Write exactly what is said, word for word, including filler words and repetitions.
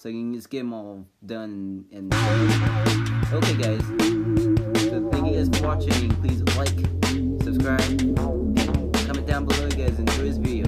so you can just get them all done. And okay, guys. So thank you guys for watching. Please like, subscribe, and comment down below, guys. Enjoy this video.